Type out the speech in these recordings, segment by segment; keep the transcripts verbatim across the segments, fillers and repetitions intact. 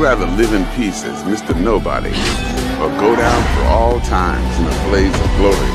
you rather live in peace as mister Nobody, or go down for all times in a blaze of glory?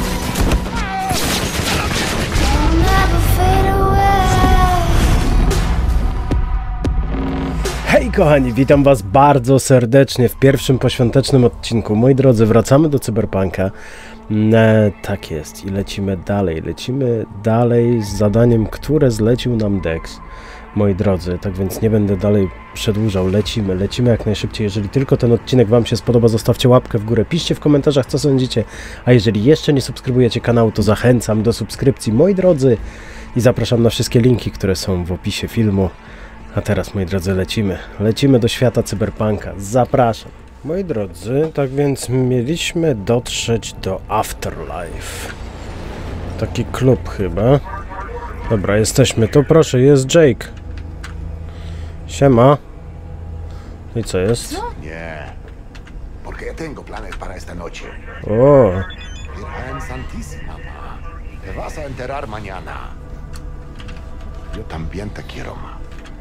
Hej kochani, witam was bardzo serdecznie w pierwszym poświątecznym odcinku. Moi drodzy, wracamy do Cyberpunka. E, tak jest i lecimy dalej, lecimy dalej z zadaniem, które zlecił nam Dex. Moi drodzy, tak więc nie będę dalej przedłużał, lecimy, lecimy jak najszybciej. Jeżeli tylko ten odcinek wam się spodoba, zostawcie łapkę w górę, piszcie w komentarzach co sądzicie. A jeżeli jeszcze nie subskrybujecie kanału, to zachęcam do subskrypcji, moi drodzy. I zapraszam na wszystkie linki, które są w opisie filmu. A teraz, moi drodzy, lecimy. Lecimy do świata Cyberpunka. Zapraszam. Moi drodzy, tak więc mieliśmy dotrzeć do Afterlife. Taki klub chyba. Dobra, jesteśmy tu. Proszę, jest Jake. Siema. I co jest? Nie. Porque ya tengo planes para esta noche. O. Virgen Santísima, ma. Te vas a enterar mañana. Yo también te quiero, ma.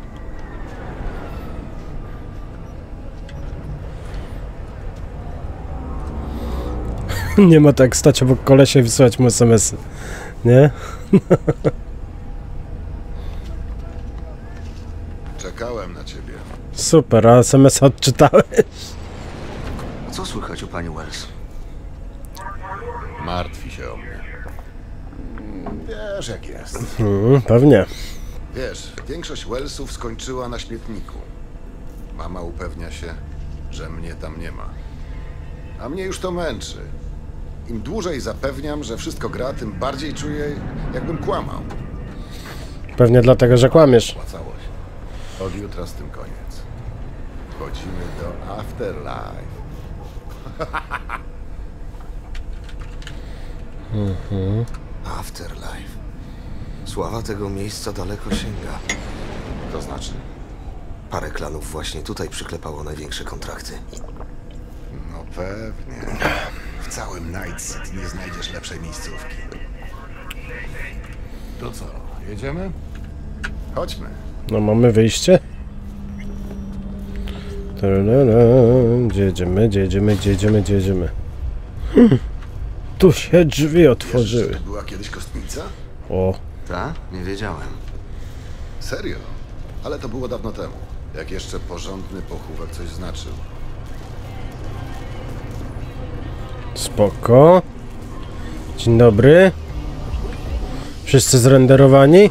Nie ma tak stać obok kolesia i wysłać mu es em esy. Nie? Czekałem na ciebie. Super, a es em esa odczytałeś? Co słychać u pani Wells? Martwi się o mnie. Wiesz jak jest. Hmm, pewnie. Wiesz, większość Wellsów skończyła na śmietniku. Mama upewnia się, że mnie tam nie ma. A mnie już to męczy. Im dłużej zapewniam, że wszystko gra, tym bardziej czuję, jakbym kłamał. Pewnie dlatego, że kłamiesz. Opłacało się. Od jutra z tym koniec. Wchodzimy do Afterlife. Mhm. Afterlife. Sława tego miejsca daleko sięga. To znaczy? Parę klanów właśnie tutaj przyklepało największe kontrakty. No pewnie. W całym Night City nie znajdziesz lepszej miejscówki. To co, jedziemy? Chodźmy. No mamy wyjście. Gdzie jedziemy, gdzie jedziemy, gdzie jedziemy, gdzie jedziemy. Hmm. Tu się drzwi otworzyły. Wiesz, że to była kiedyś kostnica? O. Ta? Nie wiedziałem. Serio? Ale to było dawno temu. Jak jeszcze porządny pochówek coś znaczył. Spoko. Dzień dobry. Wszyscy zrenderowani?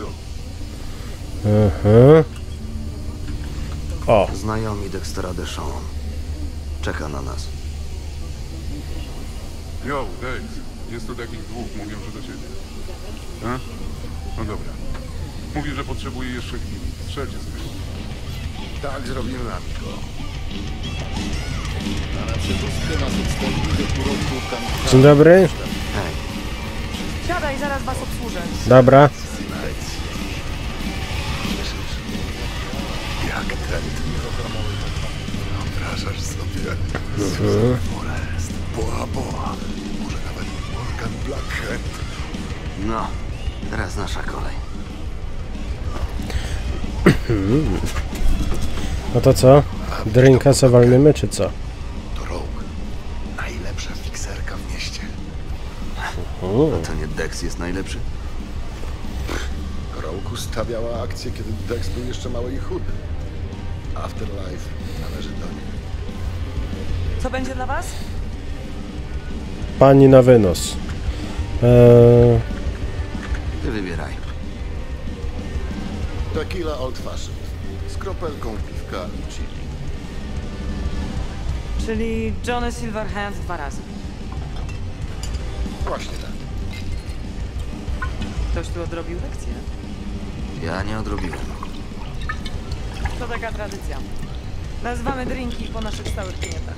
Aha. O. Znajomi Dextera Deshawn. Czeka na nas. Jo, Dex. Jest tu takich dwóch, mówią, że do ciebie. A? No dobra. Mówi, że potrzebuje jeszcze chwili. Strzelcie sobie. Tak zrobimy, amigo. Dzień dobry. Hej, Siadaj, zaraz was obsłużę. Dobra. Jak ten. Wyobrażasz sobie? Mhm. Forest, Boa Boa, może nawet Morgan Blackhead. no. Teraz nasza kolej. No to co? Drinka se walniemy, czy co? To Rogue. Najlepsza fikserka w mieście. Mhm. To nie Dex jest najlepszy? Rogue ustawiała akcję, kiedy Dex był jeszcze mały i chudy. Afterlife należy do niej. Co będzie dla was? Pani na wynos. Eee, Ty wybieraj. Tequila Old Fashioned. Z kropelką piwka i chili. Czyli Johnny Silverhand dwa razy. Właśnie tak. Ktoś tu odrobił lekcję? Ja nie odrobiłem. To taka tradycja. Nazywamy drinki po naszych stałych klientach.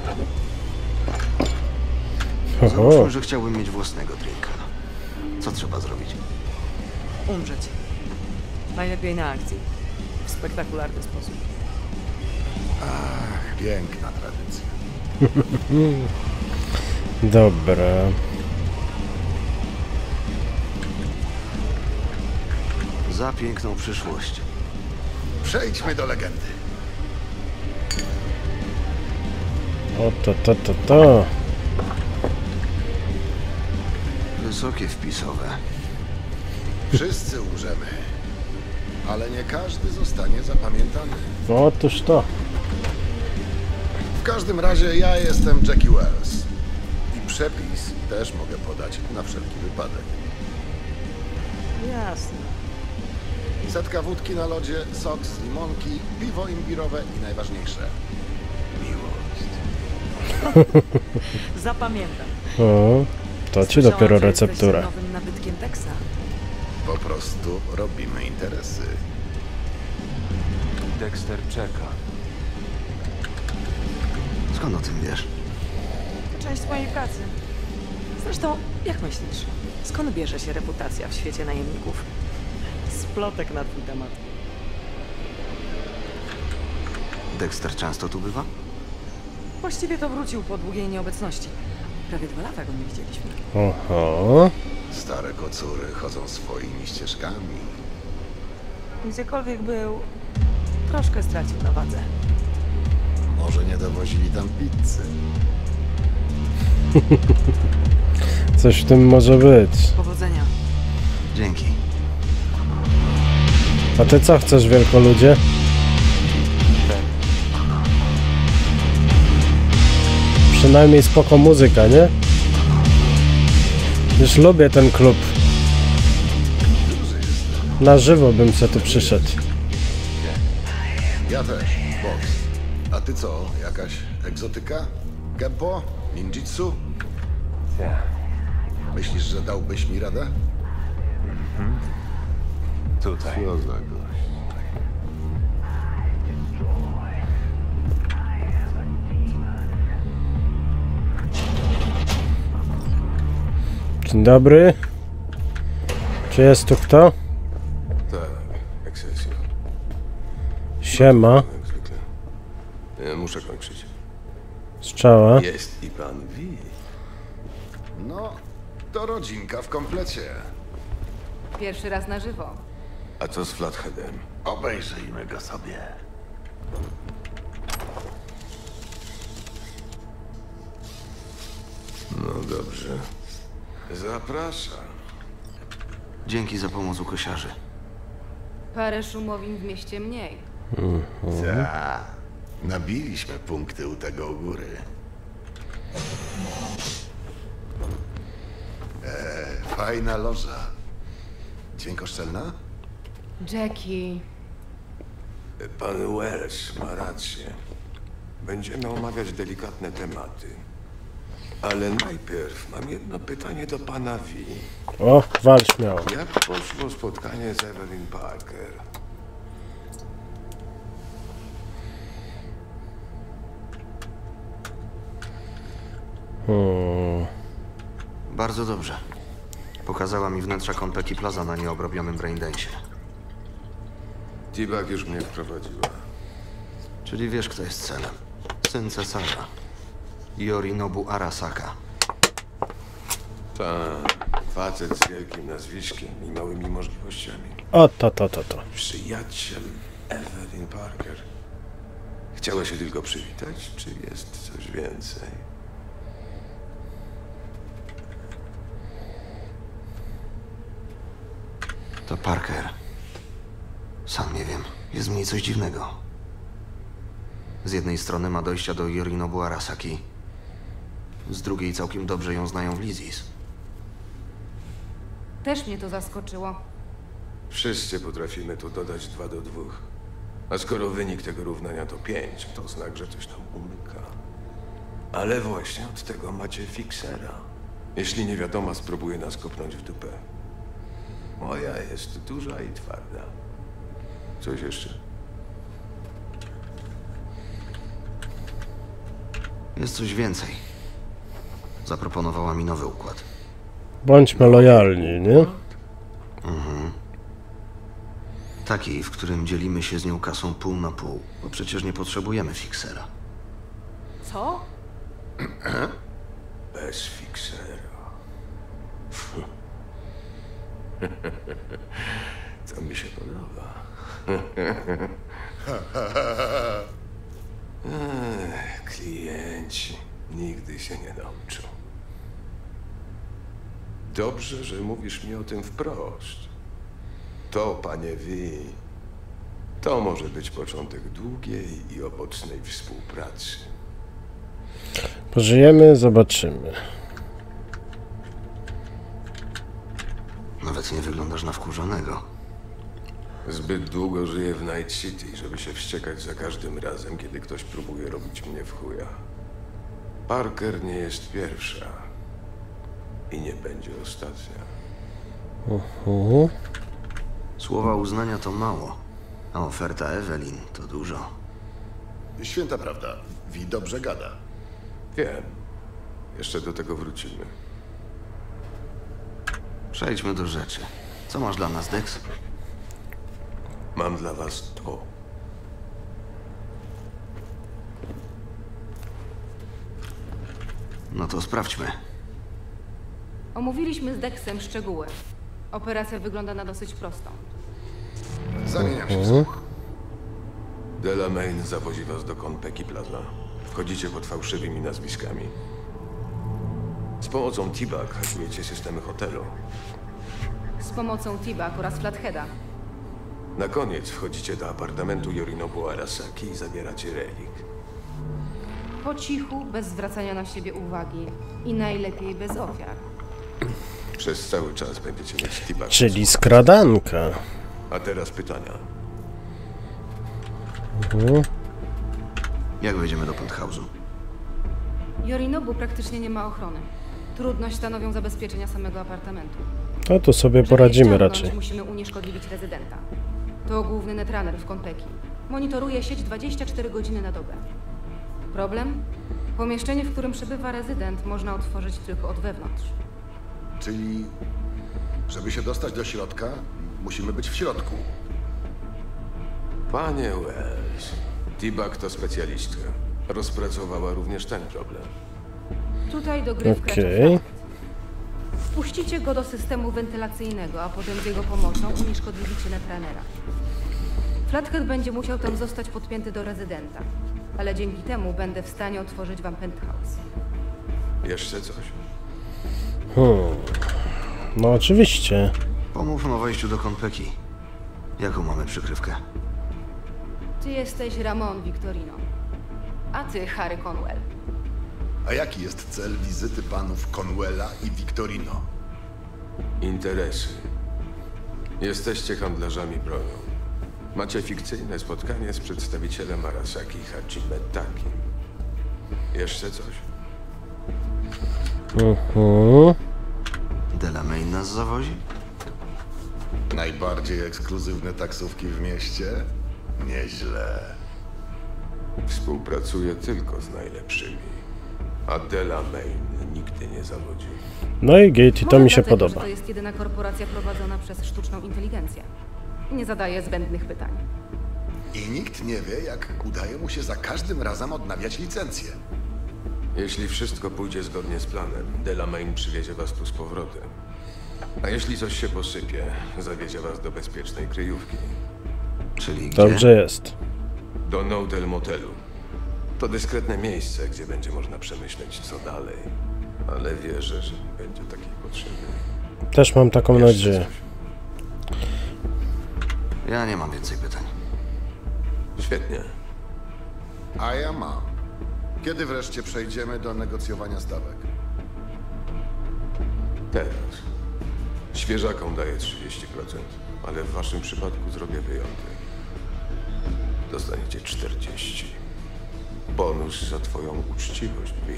Załóżmy, że chciałbym mieć własnego drinka. Co trzeba zrobić? Umrzeć. Najlepiej na akcji. W spektakularny sposób. Ach, piękna tradycja. dobra. Za piękną przyszłość. Przejdźmy do legendy. O to, to, to, to. Wysokie wpisowe. Wszyscy umrzemy, ale nie każdy zostanie zapamiętany. Otóż to. W każdym razie ja jestem Jackie Wells. I przepis też mogę podać na wszelki wypadek. Jasne. Setka wódki na lodzie, sok z limonki, piwo imbirowe i najważniejsze miłość. Zapamiętam. O, to ci Słyszałam, dopiero że jesteś receptura. nowym nabytkiem Texa. Po prostu robimy interesy. Dexter czeka. Skąd o tym wiesz? Część mojej pracy. Zresztą, jak myślisz, skąd bierze się reputacja w świecie najemników? Splotek na twój temat. Dexter często tu bywa? Właściwie to wrócił po długiej nieobecności. Prawie dwa lata go nie widzieliśmy. Oho. Stare kocury chodzą swoimi ścieżkami. Gdziekolwiek był, troszkę stracił na wadze. Może nie dowozili tam pizzy. Coś w tym może być. Powodzenia. Dzięki. A ty co chcesz, wielkoludzie? Przynajmniej spoko muzyka, nie? Już lubię ten klub. Duży jestem. Na żywo bym se tu przyszedł. Ja też, boks. A ty co, jakaś egzotyka? Kempo? Ninjitsu? Ja. Myślisz, że dałbyś mi radę? Tutaj. Co za gość. Dzień dobry. Czy jest tu kto? Tak, Excelsior. Siema. Jak zwykle. Ja muszę kończyć. Strzała. Jest i pan Wi. No, to rodzinka w komplecie. Pierwszy raz na żywo. A co z Flatheadem? Obejrzyjmy go sobie. No dobrze. Zapraszam. Dzięki za pomoc u kosiarzy. Parę szumowin w mieście mniej. Ta. Nabiliśmy punkty u tego u góry. Eee, fajna loża. Dźwiękoszczelna? Jackie, Pan Wells ma rację. Będziemy omawiać delikatne tematy. Ale najpierw mam jedno pytanie do pana Wi. O, wal śmiało. Jak poszło spotkanie z Evelyn Parker? Hmm. Bardzo dobrze. Pokazała mi wnętrza Konpeki Plaza na nieobrobionym braindensie. Tibak już mnie wprowadziła. Czyli wiesz, kto jest celem. Syn cesarza. Yorinobu Arasaka. Tak, facet z wielkim nazwiskiem i małymi możliwościami. O, to, to, to, to. Przyjaciel Evelyn Parker. Chciała się tylko przywitać, czy jest coś więcej? To Parker. Sam nie wiem. Jest w niej coś dziwnego. Z jednej strony ma dojścia do Yorinobu Arasaki. Z drugiej całkiem dobrze ją znają w Lizis. też mnie to zaskoczyło. Wszyscy potrafimy tu dodać dwa do dwóch. A skoro wynik tego równania to pięć, to znak, że coś tam umyka. Ale właśnie od tego macie fiksera. Jeśli niewiadoma spróbuje nas kopnąć w dupę. Moja jest duża i twarda. Coś jeszcze? Jest coś więcej. Zaproponowała mi nowy układ. Bądźmy lojalni, nie? Mhm. Taki, w którym dzielimy się z nią kasą pół na pół, bo przecież nie potrzebujemy fiksera. Co? Bez fiksera. To mi się podoba. Ech, klienci. nauczył. Dobrze, że mówisz mi o tym wprost. To, panie Wi, to może być początek długiej i owocnej współpracy. Pożyjemy, zobaczymy. Nawet nie wyglądasz na wkurzonego. Zbyt długo żyję w Night City, żeby się wściekać za każdym razem, kiedy ktoś próbuje robić mnie w chuja. Parker nie jest pierwsza i nie będzie ostatnia. Uh-huh. Słowa uznania to mało, a oferta Evelyn to dużo. Święta prawda. Wi dobrze gada. Wiem. Jeszcze do tego wrócimy. Przejdźmy do rzeczy. Co masz dla nas, Dex? Mam dla was to. No to sprawdźmy. Omówiliśmy z Dexem szczegóły. Operacja wygląda na dosyć prostą. Zamieniam się w słuch. Delamain zawozi was do Konpeki Plaza. Wchodzicie pod fałszywymi nazwiskami. Z pomocą T-Bag hakujecie systemy hotelu. Z pomocą T-Bag oraz Flatheada. Na koniec wchodzicie do apartamentu Yorinobu Arasaki i zabieracie relik. Po cichu, bez zwracania na siebie uwagi. I najlepiej bez ofiar. Przez cały czas będziecie mieć T-Bag. Czyli skradanka. A teraz pytania. Mhm. Jak wejdziemy do penthouse'u? Yorinobu praktycznie nie ma ochrony. Trudność stanowią zabezpieczenia samego apartamentu. No to sobie Żeby poradzimy je ściągnąć, raczej. musimy unieszkodliwić rezydenta. To główny netrunner w Konpeki. Monitoruje sieć dwadzieścia cztery godziny na dobę. Problem? Pomieszczenie, w którym przebywa rezydent, można otworzyć tylko od wewnątrz. Czyli, żeby się dostać do środka, musimy być w środku. Panie Wells, T-Bag to specjalistka. Rozpracowała również ten problem. Tutaj do gry wkracza Okej. Flathead. Wpuścicie go do systemu wentylacyjnego, a potem z jego pomocą unieszkodliwicie netrunnera. Flathead będzie musiał tam zostać podpięty do rezydenta, ale dzięki temu będę w stanie otworzyć wam penthouse. Jeszcze coś? Hmm. No oczywiście. Pomówmy o wejściu do Konpeki. Jaką mamy przykrywkę? Ty jesteś Ramon Victorino, a ty Harry Conwell. A jaki jest cel wizyty panów Conwella i Victorino? Interesy. Jesteście handlarzami bronią. Macie fikcyjne spotkanie z przedstawicielem Arasaki Hajime Takim. Jeszcze coś? Mhm. Delamain nas zawozi? Najbardziej ekskluzywne taksówki w mieście? Nieźle. Współpracuję tylko z najlepszymi. A Delamain nigdy nie zawodzi. No i git, i to Może mi się dlatego, podoba. że to jest jedyna korporacja prowadzona przez sztuczną inteligencję. Nie zadaje zbędnych pytań. I nikt nie wie, jak udaje mu się za każdym razem odnawiać licencję. Jeśli wszystko pójdzie zgodnie z planem, Delamain przywiezie was tu z powrotem. A jeśli coś się posypie, zawiezie was do bezpiecznej kryjówki. Czyli gdzie? Dobrze jest. Do Nodel Motelu. To dyskretne miejsce, gdzie będzie można przemyśleć, co dalej. Ale wierzę, że nie będzie takiej potrzeby. Też mam taką Jeszcze nadzieję. coś? Ja nie mam więcej pytań. Świetnie. A ja mam. Kiedy wreszcie przejdziemy do negocjowania stawek? Teraz. Świeżakom daję trzydzieści procent, ale w waszym przypadku zrobię wyjątek. Dostaniecie czterdzieści. Bonus za twoją uczciwość, Wi.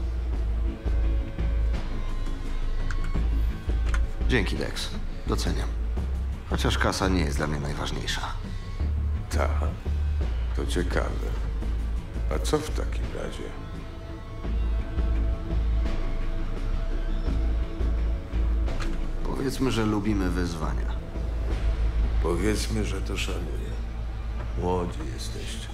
Dzięki, Dex. Doceniam. Chociaż kasa nie jest dla mnie najważniejsza. Tak, to ciekawe. A co w takim razie? Powiedzmy, że lubimy wyzwania. Powiedzmy, że to szanuję. Młodzi jesteście.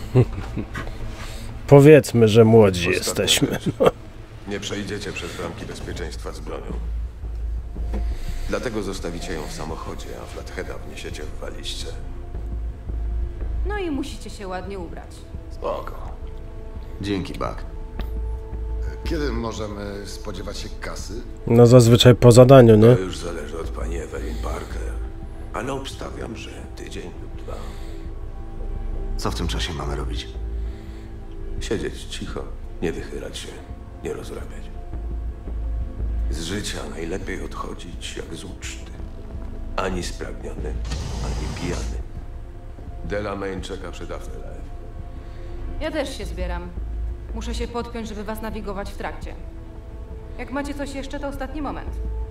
Powiedzmy, że młodzi Ostatnia jesteśmy. rzecz. Nie przejdziecie przez bramki bezpieczeństwa z bronią. Dlatego zostawicie ją w samochodzie, a Flatheada wniesiecie w walizce. No i musicie się ładnie ubrać. Spoko. Dzięki, Buck. Kiedy możemy spodziewać się kasy? No zazwyczaj po zadaniu, nie? To już zależy od pani Evelyn Parker. Ale obstawiam, że tydzień lub dwa. Co w tym czasie mamy robić? Siedzieć cicho, nie wychylać się, nie rozrabiać. Z życia najlepiej odchodzić jak z uczty. Ani spragniony, ani pijany. Delamain czeka przed Afterlife. Ja też się zbieram. Muszę się podpiąć, żeby was nawigować w trakcie. Jak macie coś jeszcze, to ostatni moment.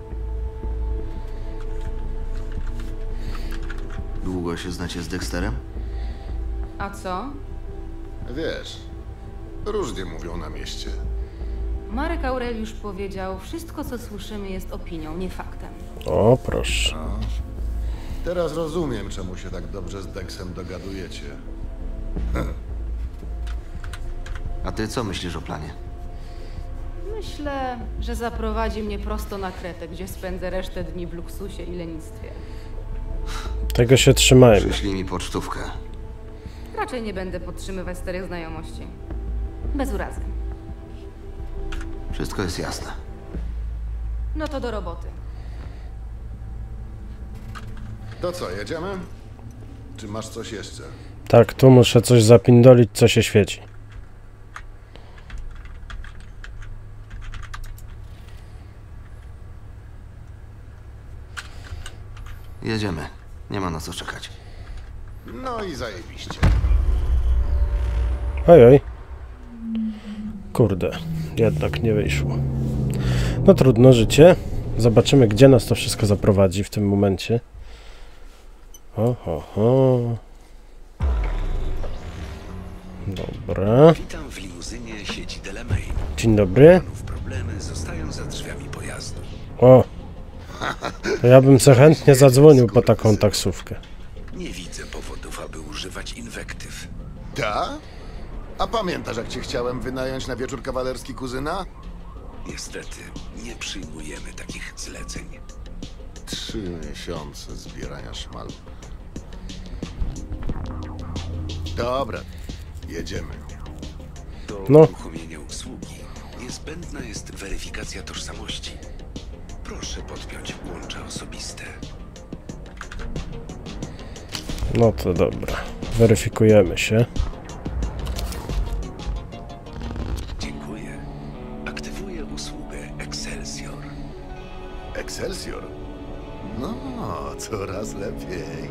Długo się znacie z Dexterem? A co? Wiesz, różnie mówią na mieście. Marek Aureliusz powiedział, wszystko co słyszymy jest opinią, nie faktem. O, proszę. No. Teraz rozumiem, czemu się tak dobrze z Dexem dogadujecie. A ty co myślisz o planie? Myślę, że zaprowadzi mnie prosto na Kretę, gdzie spędzę resztę dni w luksusie i lenistwie. Tego się trzymajmy. Przyślij mi pocztówkę. Raczej nie będę podtrzymywać starych znajomości. Bez urazy. Wszystko jest jasne. No to do roboty. To co, jedziemy? Czy masz coś jeszcze? Tak, tu muszę coś zapindolić, co się świeci. Jedziemy. Nie ma na co czekać. No i zajebiście. Oj, oj. Kurde, jednak nie wyszło. No trudno, życie. Zobaczymy, gdzie nas to wszystko zaprowadzi w tym momencie. Oho, ho. Dobra. Witam w limuzynie sieci Delamain. Dzień dobry. Problemy zostają za drzwiami pojazdu. O, to ja bym se chętnie zadzwonił po taką taksówkę. Nie widzę powodów, aby używać inwektyw. Ta? A pamiętasz, jak cię chciałem wynająć na wieczór kawalerski kuzyna? Niestety, nie przyjmujemy takich zleceń. Trzy miesiące zbierania szmal. Dobra, jedziemy. Do No. uruchomienia usługi niezbędna jest weryfikacja tożsamości. Proszę podpiąć łącza osobiste. No to dobra. Weryfikujemy się. Dziękuję. Aktywuję usługę Excelsior. Excelsior? No, coraz lepiej.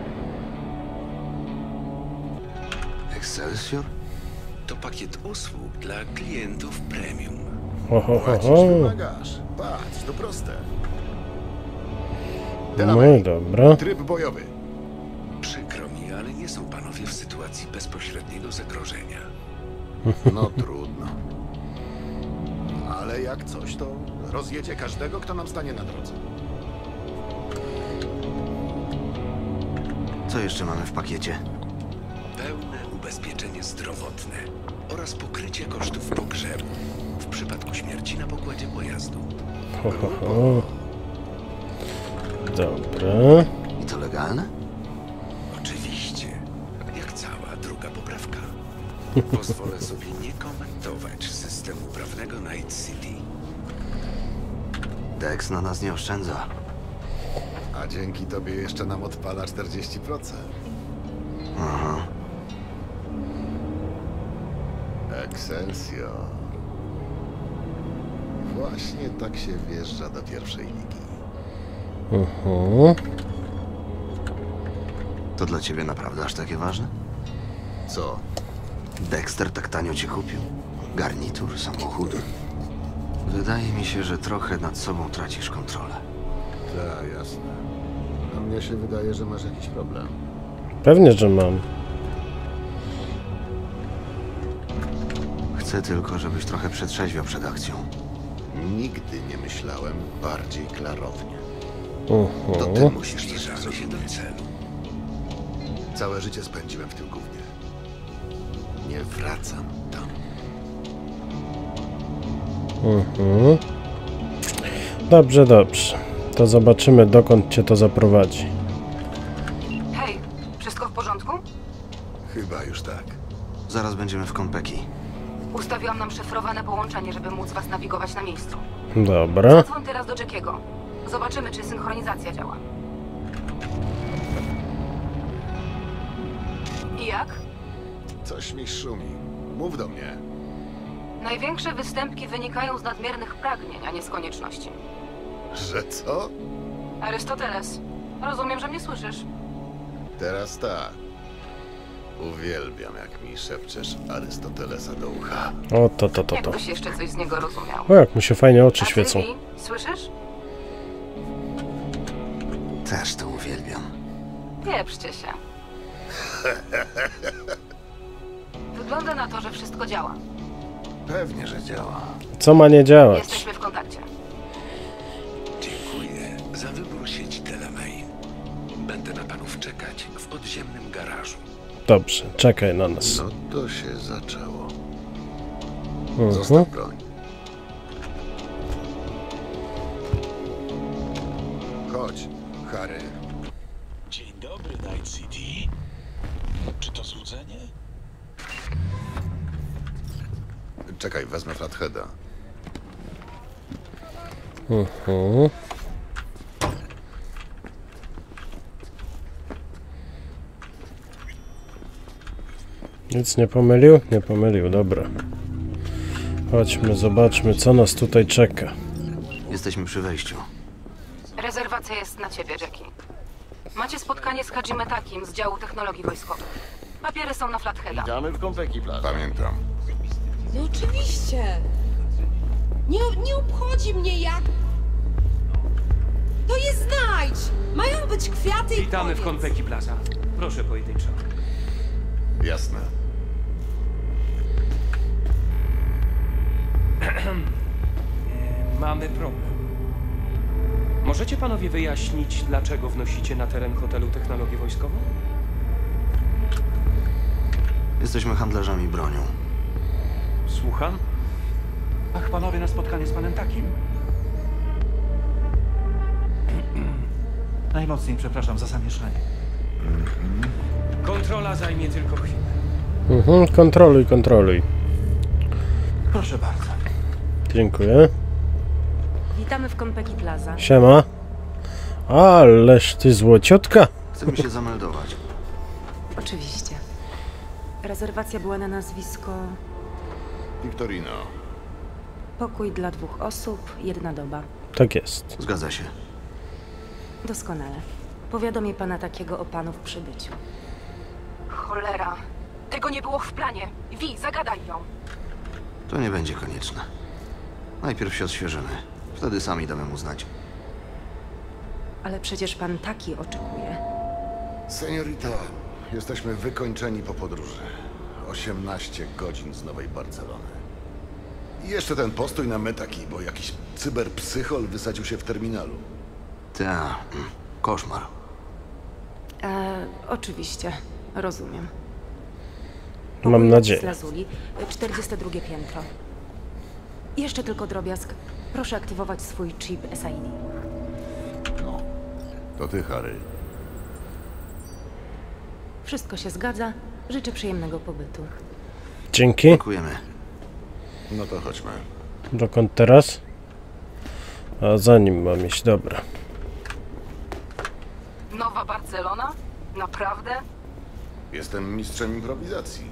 Excelsior? To pakiet usług dla klientów premium. Ho, ho, ho, Płacisz, ho. wymagasz. Patrz, to proste. No Delamain, i dobra. tryb bojowy. Przykro mi, ale nie są panowie w sytuacji bezpośredniego zagrożenia. No trudno. Ale jak coś, to rozjedzie każdego, kto nam stanie na drodze. Co jeszcze mamy w pakiecie? Pełne ubezpieczenie zdrowotne oraz pokrycie kosztów pogrzebu w przypadku śmierci na pokładzie pojazdu. Ho, ho, ho. Dobra. I to legalne? Oczywiście, jak cała druga poprawka. Pozwolę sobie nie komentować systemu prawnego Night City. Dex na nas nie oszczędza. A dzięki tobie jeszcze nam odpala czterdzieści procent. Aha. Excelsior. Właśnie tak się wjeżdża do pierwszej ligi. Mhm. To dla ciebie naprawdę aż takie ważne? Co? Dexter tak tanio cię kupił? Garnitur, samochód? Wydaje mi się, że trochę nad sobą tracisz kontrolę. Tak, jasne. A mnie się wydaje, że masz jakiś problem. Pewnie, że mam. Chcę tylko, żebyś trochę przetrzeźwiał przed akcją. Nigdy nie myślałem bardziej klarownie. To ty Mhm. musisz coś Zbliżamy się do celu. Całe życie spędziłem w tym gównie. Nie wracam tam. Mhm. Dobrze, dobrze. To zobaczymy, dokąd cię to zaprowadzi. Hej, wszystko w porządku? Chyba już tak. Zaraz będziemy w Konpeki. Ustawiłam nam szyfrowane połączenie, żeby móc was nawigować na miejscu. Dobra. Zadzwoń teraz do Jackiego. Zobaczymy, czy synchronizacja działa. I jak? Coś mi szumi. Mów do mnie. Największe występki wynikają z nadmiernych pragnień, a nie z konieczności. Że co? Arystoteles, rozumiem, że mnie słyszysz. Teraz tak. Uwielbiam, jak mi szepczesz Arystotelesa do ucha. O, to, to, to, to. Jakbyś jeszcze coś z niego rozumiał. O, jak mu się fajnie oczy A ty, świecą. Vi, słyszysz? Też to uwielbiam. Pieprzcie się. Wygląda na to, że wszystko działa. Pewnie, że działa. Co ma nie działać? Jesteśmy w kontakcie. Dziękuję za wybór sieci Telemain. Będę na panów czekać w podziemnym garażu. Dobrze, czekaj na nas. No to się zaczęło. Mhm. Zostaw broń. Chodź, Harry. Dzień dobry, Night City. Czy to złudzenie? Czekaj, wezmę Flatheada. Mhm. Nic nie pomylił? Nie pomylił, dobra. Chodźmy, zobaczmy, co nas tutaj czeka. Jesteśmy przy wejściu. Rezerwacja jest na ciebie, Jackie. Macie spotkanie z Hajime Takim z działu technologii wojskowych. Papiery są na Flatheada. Witamy w Konpeki Plaza. Pamiętam. No oczywiście. Nie, nie obchodzi mnie jak... To jest znajdź! Mają być kwiaty i Witamy koniec. w Konpeki Plaza. Proszę pojedynczo. Jasne. Mamy problem. Możecie panowie wyjaśnić, dlaczego wnosicie na teren hotelu technologię wojskową? Jesteśmy handlarzami bronią. Słucham? Ach, panowie, na spotkanie z panem Takim? Najmocniej przepraszam za zamieszanie. Kontrola zajmie tylko chwilę. Mhm, kontroluj, kontroluj. Proszę bardzo. Dziękuję. Witamy w Konpeki Plaza. Siema. Ależ ty złociotka. Chcemy się zameldować. Oczywiście. Rezerwacja była na nazwisko Victorino. Pokój dla dwóch osób, jedna doba. Tak jest. Zgadza się. Doskonale. Powiadomię pana Takiego o panu w przybyciu. Cholera. Tego nie było w planie. Wi, zagadaj ją. To nie będzie konieczne. Najpierw się odświeżymy. Wtedy sami damy mu znać. Ale przecież pan Taki oczekuje. Seniorita, jesteśmy wykończeni po podróży. osiemnaście godzin z Nowej Barcelony. I jeszcze ten postój na Metaki, bo jakiś cyberpsychol wysadził się w terminalu. Ta, koszmar. E, oczywiście. Rozumiem. Mam nadzieję. Z Lazuli, czterdzieste drugie piętro. Jeszcze tylko drobiazg. Proszę aktywować swój chip S I D. No, to ty, Harry. Wszystko się zgadza. Życzę przyjemnego pobytu. Dzięki. Dziękujemy. No to chodźmy. Dokąd teraz? A za nim mam iść, dobra. Nowa Barcelona? Naprawdę? Jestem mistrzem improwizacji.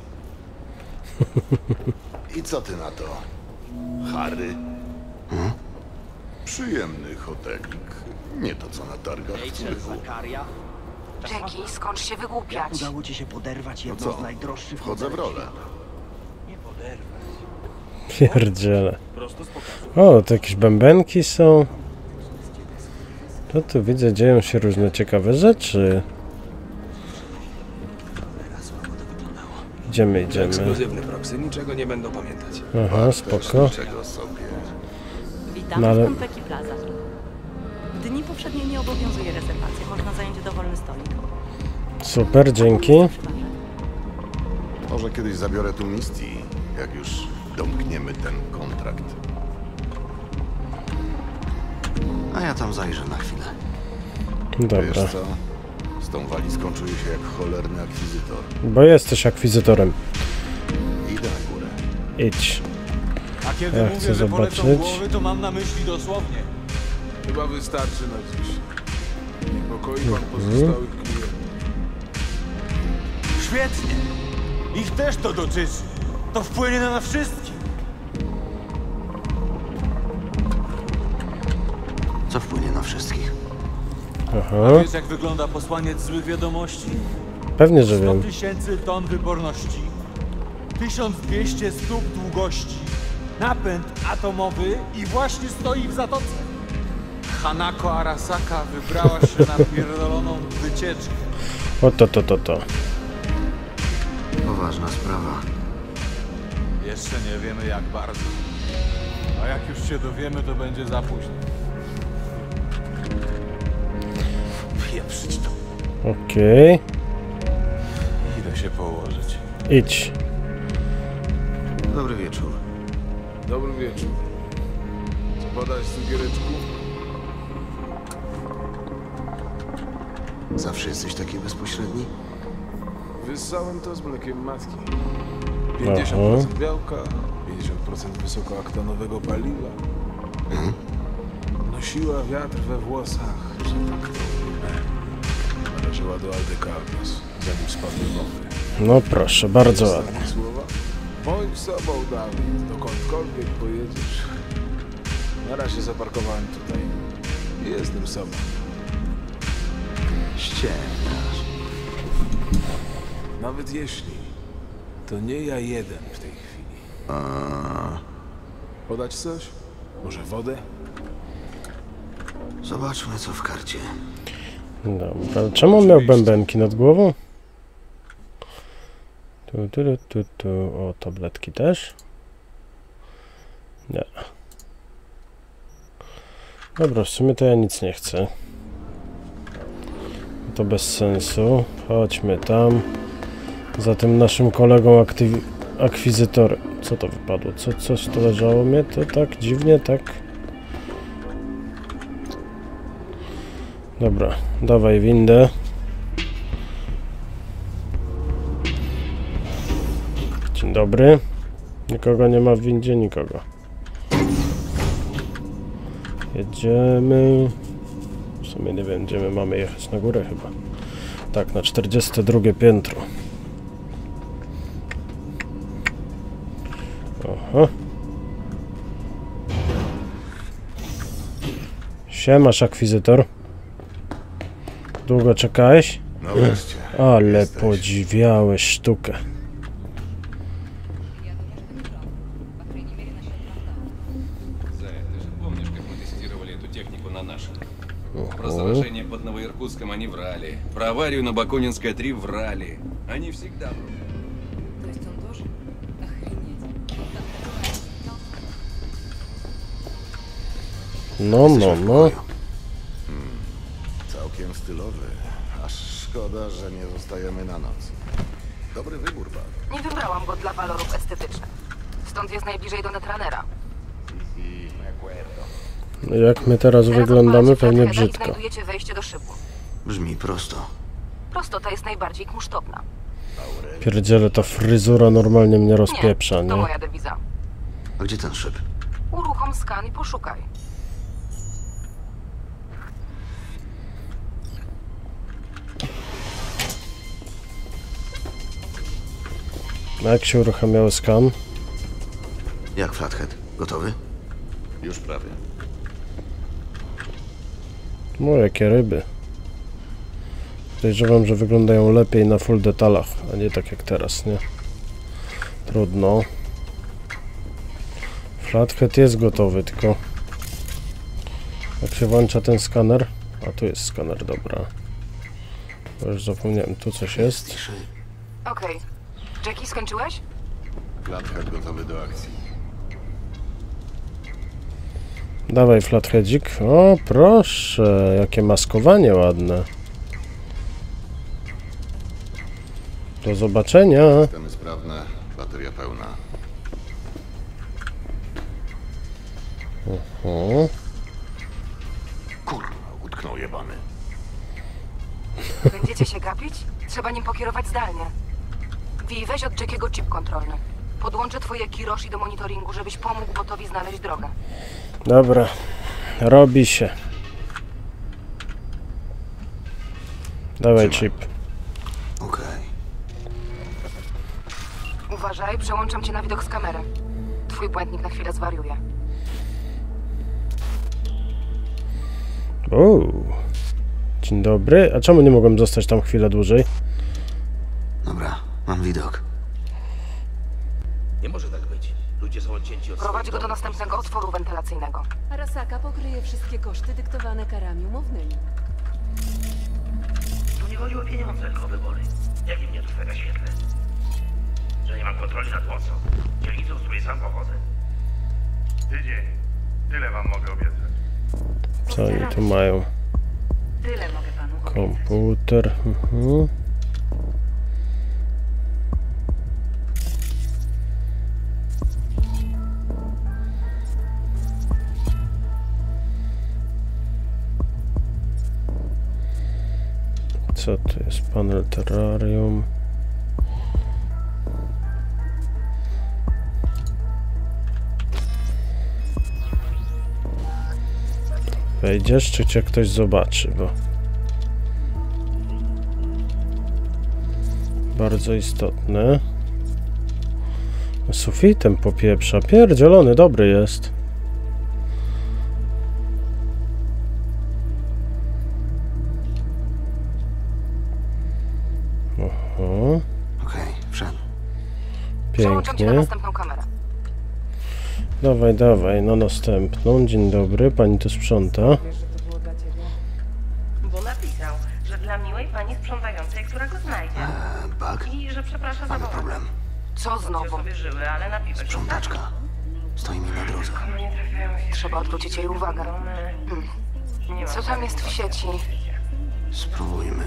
I co ty na to, Harry? Hmm? Przyjemny hotelik. Nie to co na targach w Curychu. Jackie, skończ się wygłupiać. Udało ci się poderwać No jedno co? z najdroższych Wchodzę w modeli rolę. świata. Nie poderwać. Pierdziele. Prosto z pokazu. O, to jakieś bębenki są. To tu widzę, dzieją się różne ciekawe rzeczy. Idziemy, idziemy. Ekskluzywny proxy, niczego nie będą pamiętać. Aha, spoko. Czego sobie? Witamy No ale- w Konpeki Plaza. W dni powszednie nie obowiązuje rezerwacja. Można zająć dowolny stolik. Super, dzięki. Może kiedyś zabiorę tu Misty, jak już domkniemy ten kontrakt. A ja tam zajrzę na chwilę. Dobra. Wiesz co? Z tą walizką czuję się jak cholerny akwizytor. Bo jesteś akwizytorem. Idę na górę. Idź. A kiedy Ja mówię, chcę że polecą zobaczyć. głowy, to mam na myśli dosłownie. Chyba wystarczy na dziś. Niepokoi pan pozostałych klientów. Świetnie. Ich też to dotyczy. To wpłynie na nas wszystkich. Co wpłynie na wszystkich? Aha. A wiesz, jak wygląda posłaniec złych wiadomości? Pewnie, że sto wiem. tysięcy ton wyporności, tysiąc dwieście stóp długości, napęd atomowy i właśnie stoi w zatoce. Hanako Arasaka wybrała się na pierdoloną wycieczkę. O to, to, to, to. Poważna sprawa. Jeszcze nie wiemy jak bardzo. A jak już się dowiemy, to będzie za późno. Wieprzyć to. Okej. Idę się położyć. Idź. Dobry wieczór. Dobry wieczór. Co podać, cukiereczku? Zawsze jesteś taki bezpośredni? Wyssałem to z mlekiem matki. pięćdziesiąt procent białka, pięćdziesiąt procent wysokoaktanowego paliwa. Mhm. Nosiła wiatr we włosach, że tak to ujmę. Należała do Aldecardos, zanim spadły bomby. No proszę, bardzo ładnie. Ostatnie słowa? Bądź sobą, Dawid, dokądkolwiek pojedziesz. Na razie zaparkowałem tutaj. Jestem sobą. Ściemniasz. Nawet jeśli, to nie ja jeden w tej chwili. A... Podać coś? Może wodę? Zobaczmy, co w karcie. Dobra, ale czemu on miał bębenki nad głową? Tu, tu, tu, tu, tu. O, tabletki też? Nie. Dobra, w sumie to ja nic nie chcę. To bez sensu. Chodźmy tam. Za tym naszym kolegą aktywi- akwizytorem. Co to wypadło? Co, coś to leżało mnie? To tak dziwnie, tak? Dobra, dawaj windę. Dzień dobry. Nikogo nie ma w windzie, nikogo. Jedziemy. W sumie nie wiem, gdzie my mamy jechać, na górę chyba. Tak, na czterdzieste drugie piętro. Aha. Siemasz, akwizytor. Długo czekałeś? No wreszcie. Ale Jesteś. podziwiałeś sztukę. Про заражение под Новоиркутском они врали. Про аварию на Бакунинской три врали. Они всегда врут. То есть он тоже? Охренеть. No, no, no. Hmm, całkiem stylowy. Aż szkoda, że nie zostajemy na noc. Dobry wybór, Bad. Nie wybrałam go dla walorów estetycznych. Stąd jest najbliżej do Netrunnera. Jak my teraz wyglądamy, pewnie Flatheada i brzydko. znajdujecie wejście do szybu. Brzmi prosto. Prostota jest najbardziej kunsztowna. Pierdziele, ta fryzura normalnie mnie rozpieprza, To nie? moja dewiza. A gdzie ten szyb? Uruchom skan i poszukaj. A jak się uruchamiały skan? Jak Flathead? Gotowy? Już prawie. No, jakie ryby. Podejrzewam, że wyglądają lepiej na full detalach, a nie tak jak teraz, nie? Trudno. Flathead jest gotowy, tylko... Jak się włącza ten skaner... A tu jest skaner, dobra. Bo już zapomniałem, tu coś jest. Okej. Jackie, skończyłeś? Flathead gotowy do akcji. Dawaj, Flatheadzik. O, proszę, jakie maskowanie ładne. Do zobaczenia. Systemy sprawne, bateria pełna. Oho. Kurwa, utknął jebany. Będziecie się gapić? Trzeba nim pokierować zdalnie. Wi, weź od Jackiego chip kontrolny. Podłączę twoje Kiroshi do monitoringu, żebyś pomógł botowi znaleźć drogę. Dobra, robi się. Dawaj chip. Okej. Uważaj, przełączam cię na widok z kamery. Twój błędnik na chwilę zwariuje. Uuu. Dzień dobry. A czemu nie mogłem zostać tam chwilę dłużej? Dobra, mam widok. Nie może tak być. Ludzie są odcięci od Prowadź go do następnego otworu wentylacyjnego. Arasaka pokryje wszystkie koszty dyktowane karami umownymi. Tu nie chodzi o pieniądze, tylko o wybory. Jak im nie dostarcza świetle? Że nie mam kontroli nad mocą. Dzielnicą, z której sam pochodzę. Tydzień. Tyle wam mogę obiecać. Co oni tu mają? Tyle mogę panu obiecać. Komputer. Mhm. Co to jest? Panel terrarium. Wejdziesz, czy cię ktoś zobaczy, bo bardzo istotne. Sufitem popieprza. Pierdzielony, dobry jest. Oho. Okej, wszedł. Przełączam cię na Pięknie. następną kamerę. Dawaj, dawaj, na następną. Dzień dobry, pani tu sprząta. Bo napisał, że dla miłej pani sprzątającej, która go znajdzie. Eee, bug? I że przeprasza za Mamy wołanie. problem. Co znowu? sobie żyły, ale na piwek Sprzątaczka. Stoi mi na drodze. Trzeba odwrócić jej uwagę. Hmm. Co tam jest w sieci? Spróbujmy.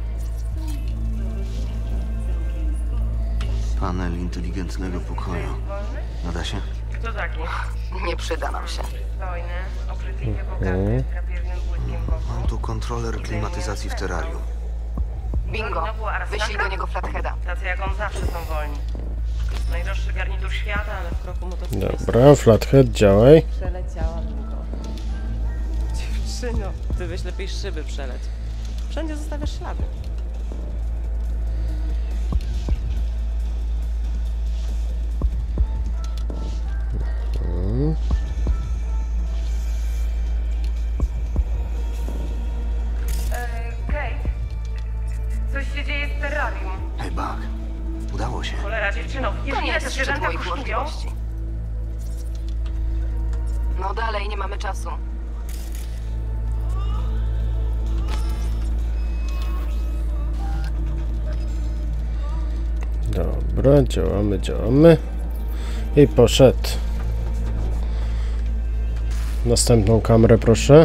Panel inteligentnego pokoju. Nada się? Kto taki? Nie przyda nam się. Stojny, obrzydliwie Mhm. bogaty, z drapieżnym błyskiem w oku. Mam tu kontroler klimatyzacji w terrarium. Bingo. Wyślij do niego flatheada. Tacy jak on zawsze są wolni. Najdroższy garnitur świata, ale w kroku motocyklistów. Dobra, flathead, działaj. Przeleciałam go. Dziewczyno, ty weź lepiej szyby przeleć. Wszędzie zostawiasz ślady. Mhm. Eee, Kate, coś się dzieje z terrarium. Hej, Bug. Udało się. Cholera, dziewczyno, wiesz To nie ile jest te szczyt zwierzęta moich kosztują? możliwości. No dalej, nie mamy czasu. Dobra, działamy, działamy. I poszedł. Następną kamerę, proszę.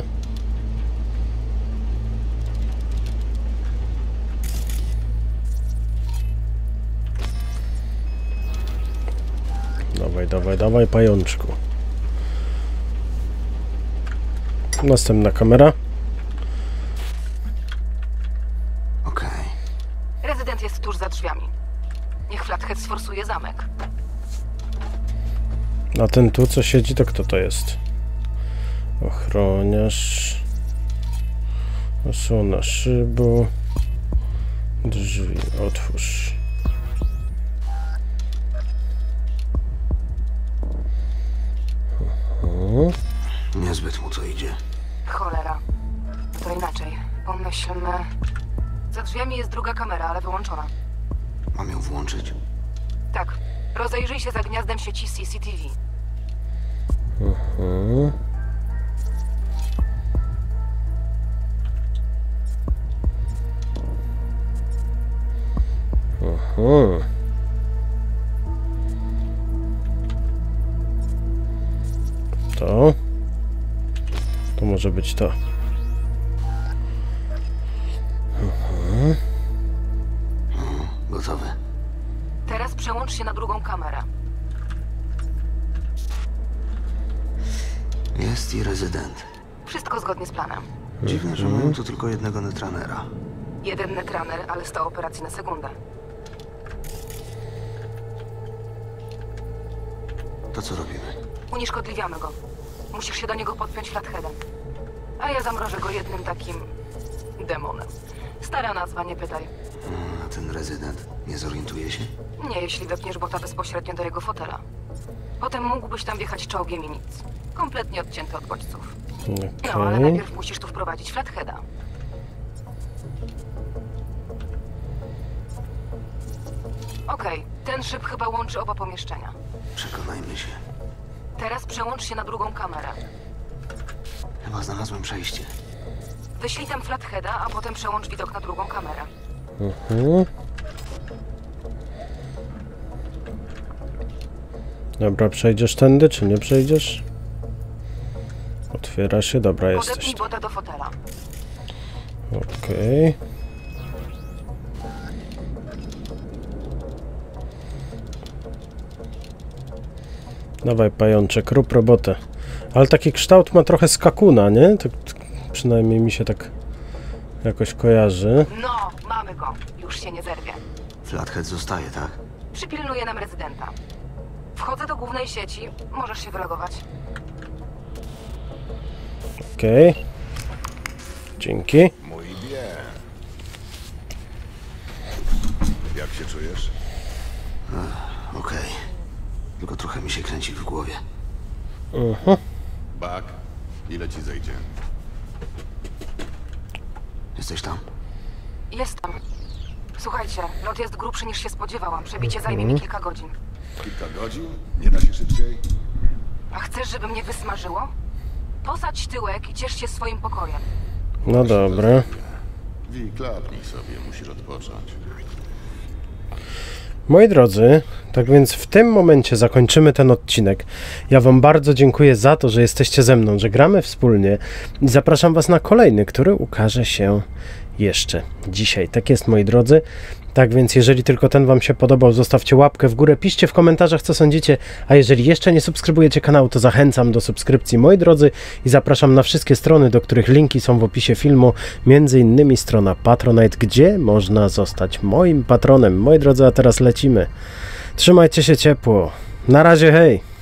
Dawaj, dawaj, dawaj, pajączku. Następna kamera. Okej. Rezydent jest tuż za drzwiami. Niech flathead sforsuje zamek. A ten tu, co siedzi, to kto to jest? Ochroniarz. Osłona szybu. Drzwi, otwórz. Aha. Niezbyt mu to idzie. Cholera. To inaczej. Pomyślmy. Za drzwiami jest druga kamera, ale wyłączona. Mam ją włączyć? Tak. Rozejrzyj się za gniazdem sieci C C T V. Aha. Aha. To. To może być to. Aha. Gotowe. Teraz przełącz się na drugą kamerę. Jest i rezydent. Wszystko zgodnie z planem. Dziwne, że mają tu tylko jednego netranera. Jeden netraner, ale sto operacji na sekundę. To co robimy? Unieszkodliwiamy go. Musisz się do niego podpiąć Flatheadem. A ja zamrożę go jednym takim... demonem. Stara nazwa, nie pytaj. A ten rezydent nie zorientuje się? Nie, jeśli wepniesz bota bezpośrednio do jego fotela. Potem mógłbyś tam wjechać czołgiem i nic. Kompletnie odcięty od bodźców. Okay. No, ale najpierw musisz tu wprowadzić Flatheada. Okej, okay, ten szyb chyba łączy oba pomieszczenia. Przekonajmy się. Teraz przełącz się na drugą kamerę. Chyba znalazłem przejście. Wyślij tam Flatheada, a potem przełącz widok na drugą kamerę. Mhm. Dobra, przejdziesz tędy, czy nie przejdziesz? Otwiera się, dobra, jesteś. Podepnij bota do fotela. Okej. Okay. Dawaj, pajączek, rób robotę. Ale taki kształt ma trochę skakuna, nie? Tak, przynajmniej mi się tak jakoś kojarzy. No, mamy go. Już się nie zerwie. Flathead zostaje, tak? Przypilnuje nam rezydenta. Wchodzę do głównej sieci. Możesz się wylogować. Okej. Okay. Dzięki. Mój bien. Jak się czujesz? Okej. Okay. Tylko trochę mi się kręci w głowie. Uh-huh. Buck, ile ci zejdzie? Jesteś tam? Jestem. Słuchajcie, lot jest grubszy niż się spodziewałam. Przebicie zajmie mi kilka godzin. Kilka godzin? Nie da się szybciej? A chcesz, żeby mnie wysmażyło? Posadź tyłek i ciesz się swoim pokojem. No dobra. Wi, klapnij sobie, musisz odpocząć. Moi drodzy, tak więc w tym momencie zakończymy ten odcinek. Ja wam bardzo dziękuję za to, że jesteście ze mną, że gramy wspólnie i zapraszam was na kolejny, który ukaże się jeszcze dzisiaj. Tak jest, moi drodzy. Tak więc jeżeli tylko ten wam się podobał, zostawcie łapkę w górę, piszcie w komentarzach, co sądzicie, a jeżeli jeszcze nie subskrybujecie kanału, to zachęcam do subskrypcji, moi drodzy, i zapraszam na wszystkie strony, do których linki są w opisie filmu, między innymi strona Patronite, gdzie można zostać moim patronem. Moi drodzy, a teraz lecimy. Trzymajcie się ciepło. Na razie, hej!